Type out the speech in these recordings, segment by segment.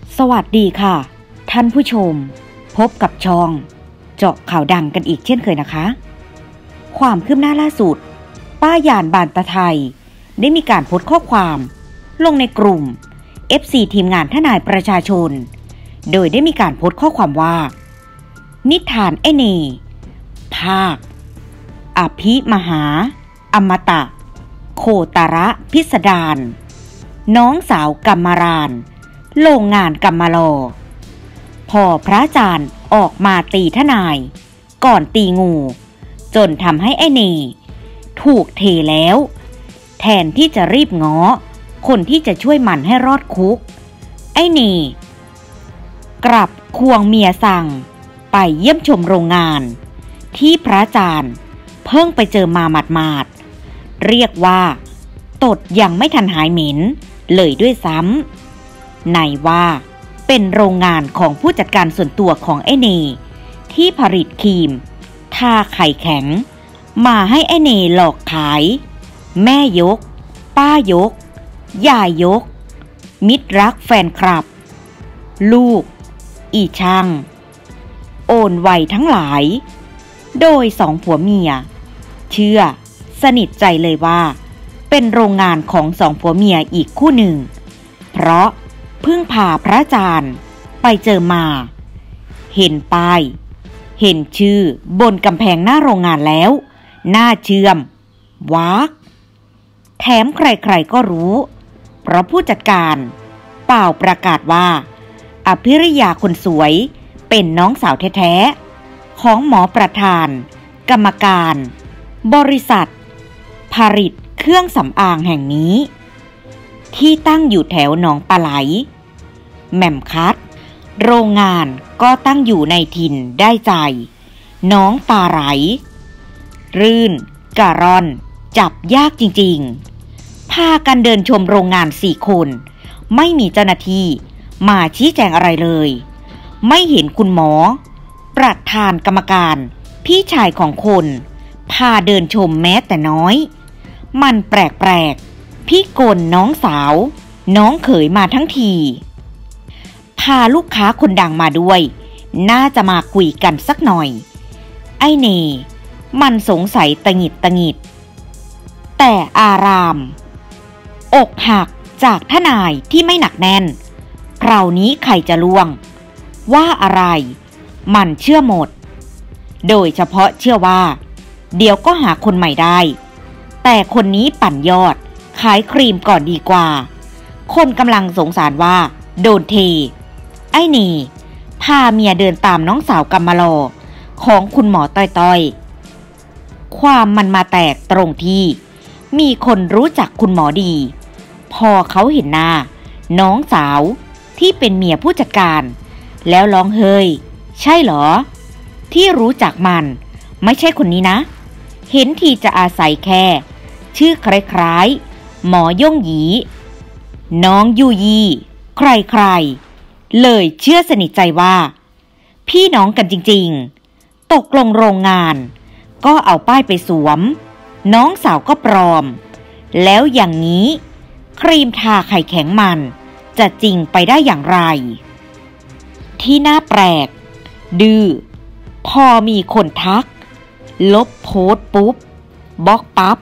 สวัสดีค่ะท่านผู้ชมพบกับช่องเจาะข่าวดังกันอีกเช่นเคยนะคะความคืบหน้าล่าสุดป้าย่านบานตะไทยได้มีการโพสต์ข้อความลงในกลุ่ม FC ทีมงานทนายประชาชนโดยได้มีการโพสต์ข้อความว่านิทานไอ้เนภาคอภิมหาอมตะโคตระพิสดารน้องสาวกัมมารานโรงงานกัมมาลอพอพระอาจารย์ออกมาตีทนายก่อนตีงูจนทำให้ไอ้เนถูกเทแล้วแทนที่จะรีบง้อคนที่จะช่วยมันให้รอดคุกไอ้เนกลับควงเมียสั่งไปเยี่ยมชมโรงงานที่พระอาจารย์เพิ่งไปเจอมาหมาดๆเรียกว่าตดยังไม่ทันหายเหม็นเลยด้วยซ้ำในว่าเป็นโรงงานของผู้จัดการส่วนตัวของไอ้เนที่ผลิตครีมทาไข่แข็งมาให้ไอ้เนหลอกขายแม่ยกป้ายกยายยกมิตรรักแฟนคลับลูกอีช่างโอนไวทั้งหลายโดยสองผัวเมียเชื่อสนิทใจเลยว่าเป็นโรงงานของสองผัวเมียอีกคู่หนึ่งเพราะเพิ่งพาพระอาจารย์ไปเจอมาเห็นป้ายเห็นชื่อบนกำแพงหน้าโรงงานแล้วน่าเชื่อมวักแถมใครๆก็รู้เพราะผู้จัดการเป่าประกาศว่าอภิริยาคนสวยเป็นน้องสาวแท้ๆของหมอประธานกรรมการบริษัทผลิตเครื่องสำอางแห่งนี้ที่ตั้งอยู่แถวหนองปลาไหลแหม่มคัดโรงงานก็ตั้งอยู่ในถิ่นได้ใจน้องปลาไหลรื่นกะร่อนจับยากจริงๆพากันเดินชมโรงงาน4 คนไม่มีเจ้าหน้าที่มาชี้แจงอะไรเลยไม่เห็นคุณหมอประธานกรรมการพี่ชายของคนพาเดินชมแม้แต่น้อยมันแปลกๆพี่กลน้องสาวน้องเขยมาทั้งทีพาลูกค้าคนดังมาด้วยน่าจะมาคุยกันสักหน่อยไอ้เนมันสงสัยตะหงิดแต่อารามอกหักจากทนายที่ไม่หนักแน่นคราวนี้ใครจะล่วงว่าอะไรมันเชื่อหมดโดยเฉพาะเชื่อว่าเดี๋ยวก็หาคนใหม่ได้แต่คนนี้ปั่นยอดขายครีมก่อนดีกว่าคนกำลังสงสารว่าโดนเทไอ้นี่พาเมียเดินตามน้องสาวกัมมาลอของคุณหมอต้อยความมันมาแตกตรงที่มีคนรู้จักคุณหมอดีพอเขาเห็นหน้าน้องสาวที่เป็นเมียผู้จัดการแล้วร้องเฮ้ยใช่เหรอที่รู้จักมันไม่ใช่คนนี้นะเห็นทีจะอาศัยแค่ชื่อคล้ายๆหมอย่งหยีน้องยูยีใครๆเลยเชื่อสนิทใจว่าพี่น้องกันจริงๆตกลงโรงงานก็เอาป้ายไปสวมน้องสาวก็ปลอมแล้วอย่างนี้ครีมทาไข่แข็งมันจะจริงไปได้อย่างไรที่น่าแปลกดื้อพอมีคนทักลบโพสต์ปุ๊บบล็อกปั๊บ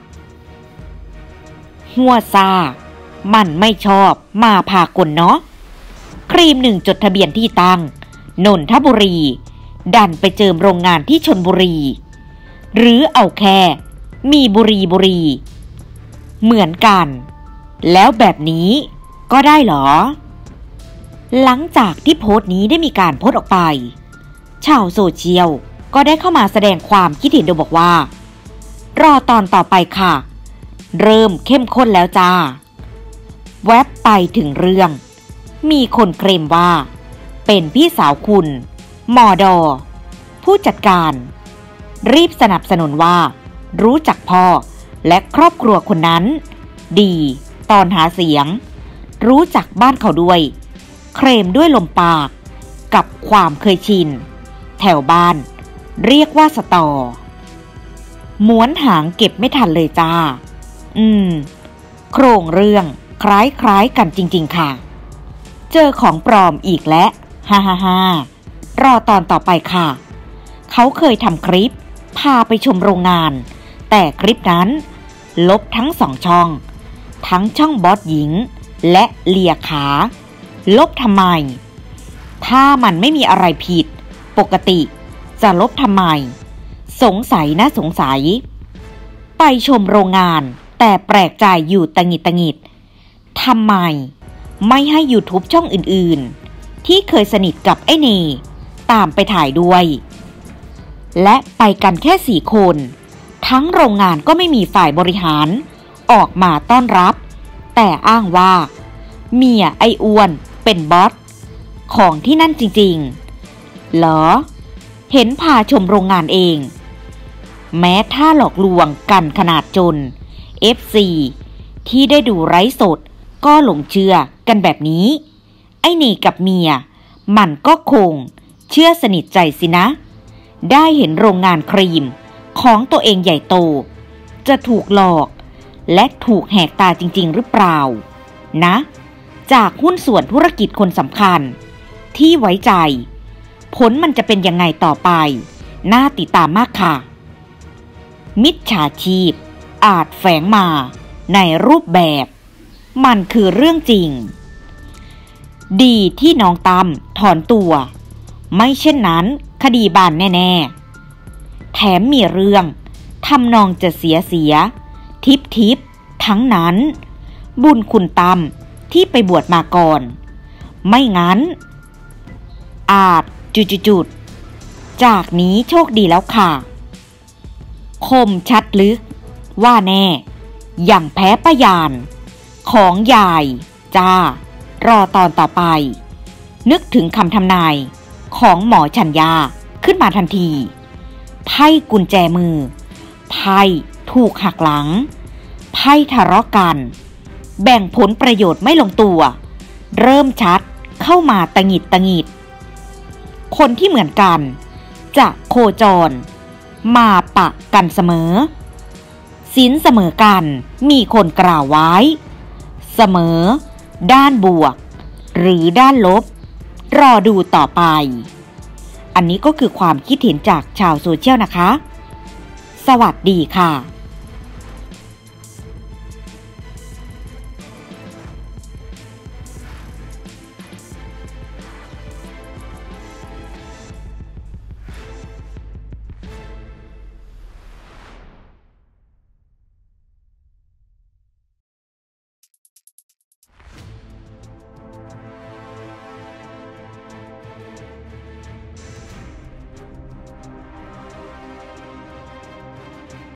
หัวซามันไม่ชอบมาพากลเนาะครีม1จดทะเบียนที่ตั้งนนทบุรีดันไปเจิมโรงงานที่ชลบุรีหรือเอาแค่มีบุรีเหมือนกันแล้วแบบนี้ก็ได้เหรอหลังจากที่โพสต์นี้ได้มีการโพสต์ออกไปชาวโซเชียลก็ได้เข้ามาแสดงความคิดเห็นโดยบอกว่ารอตอนต่อไปค่ะเริ่มเข้มข้นแล้วจ้าแวบไปถึงเรื่องมีคนเคลมว่าเป็นพี่สาวคุณมอดอผู้จัดการรีบสนับสนุนว่ารู้จักพ่อและครอบครัวคนนั้นดีตอนหาเสียงรู้จักบ้านเขาด้วยเคลมด้วยลมปากกับความเคยชินแถวบ้านเรียกว่าสตอม้วนหางเก็บไม่ทันเลยจ้าโครงเรื่องคล้ายๆกันจริงๆค่ะเจอของปลอมอีกแล้วฮ่าฮ่าฮ่ารอตอนต่อไปค่ะเขาเคยทำคลิปพาไปชมโรงงานแต่คลิปนั้นลบทั้ง2ช่องทั้งช่องบอสหญิงและเลียขาลบทำไมถ้ามันไม่มีอะไรผิดปกติจะลบทำไมสงสัยนะสงสัยไปชมโรงงานแต่แปลกใจอยู่ตะหงิดทำไมไม่ให้ YouTube ช่องอื่นๆที่เคยสนิทกับไอ้เนตามไปถ่ายด้วยและไปกันแค่4คนทั้งโรงงานก็ไม่มีฝ่ายบริหารออกมาต้อนรับแต่อ้างว่าเมียไอ้อ้วนเป็นบอสของที่นั่นจริงๆเหรอเห็นพาชมโรงงานเองแม้ถ้าหลอกลวงกันขนาดจน FC ที่ได้ดูไร้สดก็หลงเชื่อกันแบบนี้ไอ้นี่กับเมียมันก็คงเชื่อสนิทใจสินะได้เห็นโรงงานครีมของตัวเองใหญ่โตจะถูกหลอกและถูกแหกตาจริงๆหรือเปล่านะจากหุ้นส่วนธุรกิจคนสำคัญที่ไว้ใจผลมันจะเป็นยังไงต่อไปน่าติดตามมากค่ะมิจฉาชีพอาจแฝงมาในรูปแบบมันคือเรื่องจริงดีที่น้องตั้มถอนตัวไม่เช่นนั้นคดีบานแน่ๆแถมมีเรื่องทำนองจะเสียทิปทั้งนั้นบุญคุณตั้มที่ไปบวชมาก่อนไม่งั้นอาจจุดจากนี้โชคดีแล้วค่ะคมชัดลึกว่าแน่อย่างแพ้ป้ายานของยายจ้ารอตอนต่อไปนึกถึงคำทำนายของหมอชัญญาขึ้นมาทันทีไพ่กุญแจมือไพ่ถูกหักหลังไพ่ทะเลาะกันแบ่งผลประโยชน์ไม่ลงตัวเริ่มชัดเข้ามาตะหงิดคนที่เหมือนกันจะโคจรมาปะกันเสมอสินเสมอกันมีคนกล่าวไว้เสมอด้านบวกหรือด้านลบรอดูต่อไปอันนี้ก็คือความคิดเห็นจากชาวโซเชียลนะคะสวัสดีค่ะ